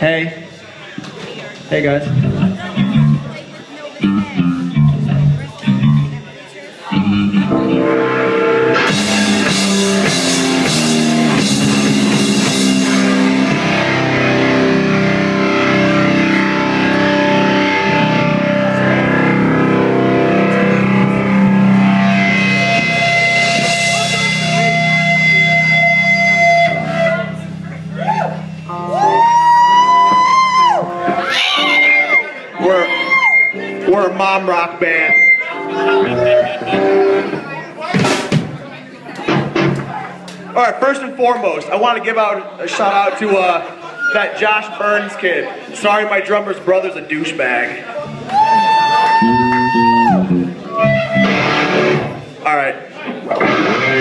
Hey. Hey guys. We're a mom rock band. All right, first and foremost, I want to give out a shout out to that Josh Burns kid. Sorry, my drummer's brother's a douchebag. All right.